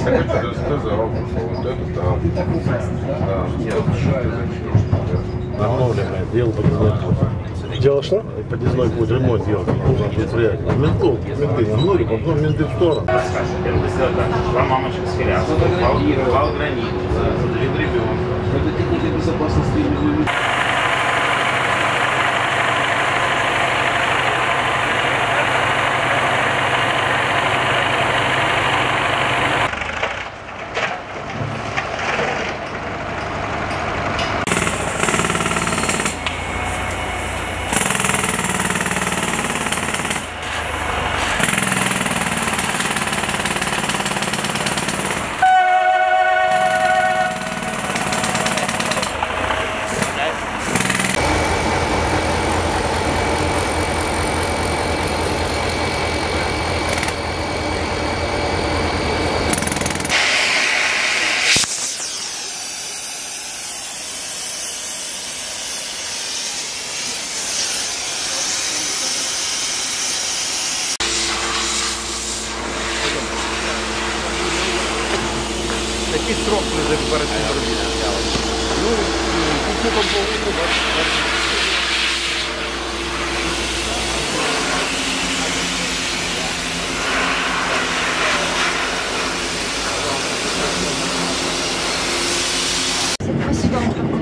Ты сказал, что вот это да. Обновленное, делал подъездной путь. Делал что? Подъездной путь, ремонт делал. Нужно предприятие. Менты нагнули, потом менты в сторону. Два мамочек с филясом, вал гранит, задавил ребенка. Это техника безопасности. Який срок лежить перед цим робіт? Ну, купом повинно, Спасибо.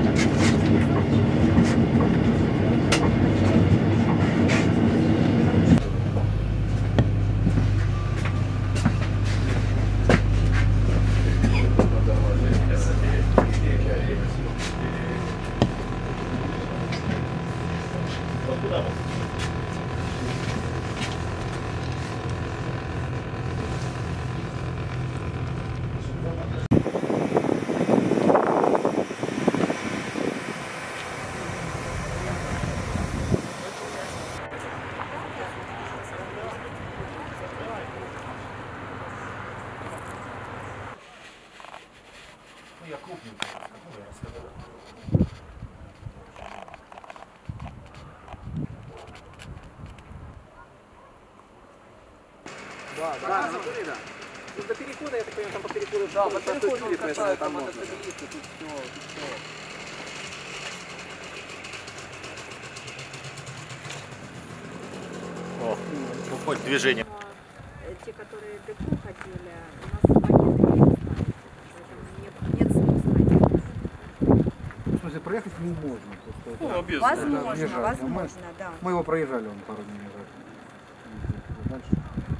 я крупненький. Да, да, да. Ну, до перехода, я так понимаю, там по переходу, да, по переходу катают, там это стабилисты, тут все. О, хоть движение. Те, которые в ДКУ ходили, у нас военные не ставят, поэтому нет смысла. В смысле, проехать не можно. Просто, Возможно, да. Мы его проезжали, он пару дней назад. Дальше.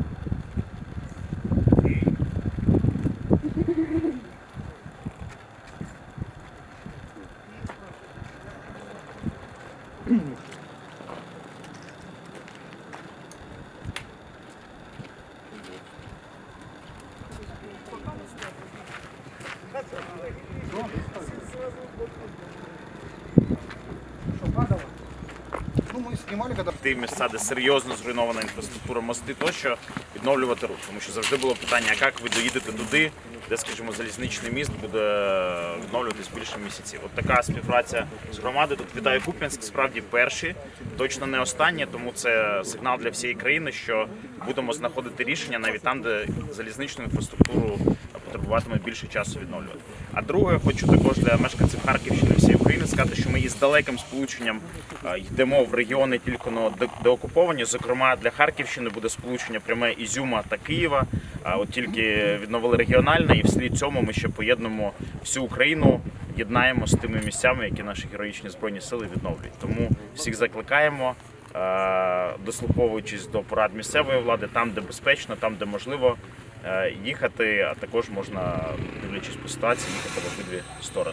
Ті місця, де серйозно зруйнована інфраструктура, мости тощо, відновлювати рух. Тому що завжди було питання, як ви доїдете туди, де, скажімо, залізничний міст буде відновлюватись більше місяців. От така співпраця з громадою. Тут вітаю Куп'янськ, справді перші, точно не останні, тому це сигнал для всієї країни, що будемо знаходити рішення навіть там, де залізничну інфраструктуру потребуватиме більше часу відновлювати. А друге, хочу також для мешканців Харківщини всієї України сказати, що ми із далеким сполученням йдемо в регіони тільки деокуповані. Зокрема, для Харківщини буде сполучення пряме Ізюма та Києва. От тільки відновили регіональне, і вслід цьому ми ще поєднуємо всю Україну, єднаємо з тими місцями, які наші героїчні Збройні Сили відновлюють. Тому всіх закликаємо, дослуховуючись до порад місцевої влади, там, де безпечно, там, де можливо, їхати, а також можна, дивлячись по ситуації, їхати в обидві сторони.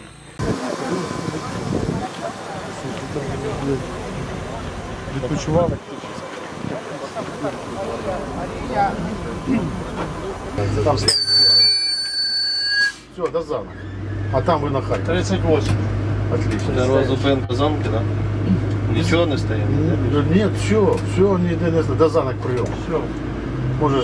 Відпочивали. Там все, до замка. А там вы на Харькове. 38. Отлично. Дорога зупинка замки, да? Нічого не стоїть? Нет, все, ніде не до замок прийом. Все. Можеш.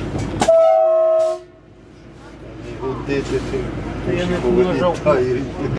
Я не нажав.